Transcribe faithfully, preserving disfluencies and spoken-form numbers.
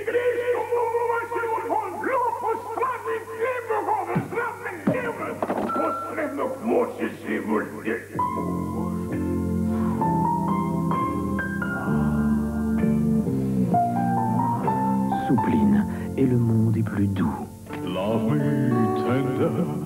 Soupline, et le monde est plus doux. Love me tender.